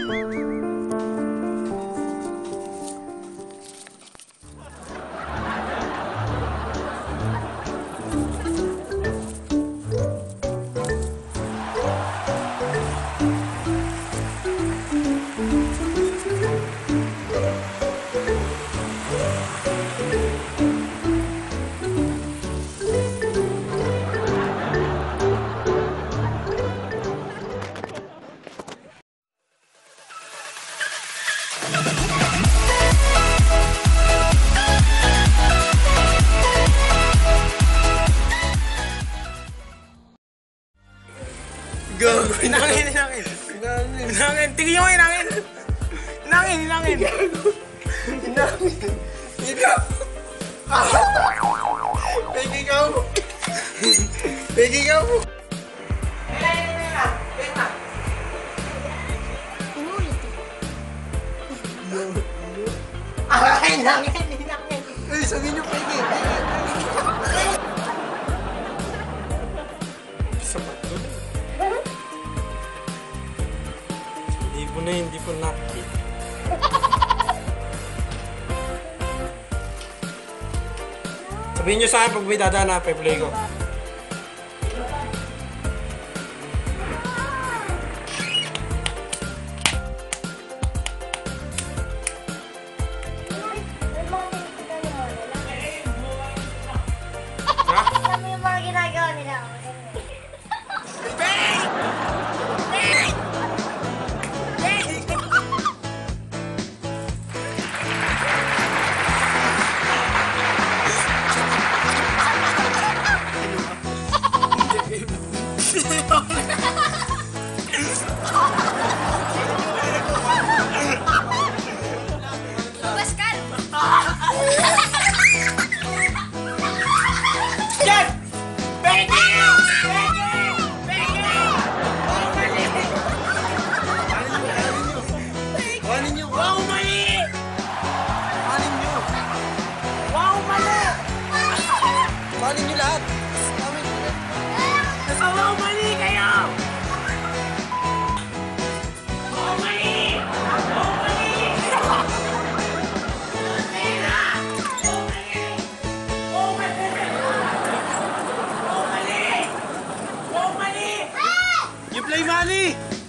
Gago. Inangin. Tingin nyo inangin. Inangin. Ikaw. Pegi ka mo. Inangin. Ay, sabihin nyo, Pegi. Sapat ko. Hindi po nakikita. Sabihin nyo sa akin pag may dadaan na, pe-play ko. Alam mo yung mga ginagawa nila. Pascal! Yan! Pegi! Kuhanin nyo. Wow, mali! Kuhanin nyo. Wow, mali! Kuhanin nyo lahat. Nasa wow, mali kayo! Wow, mali! Wow, mali! You play money!